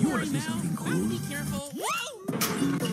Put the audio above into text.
You want to see something cool? Be careful. Whoa!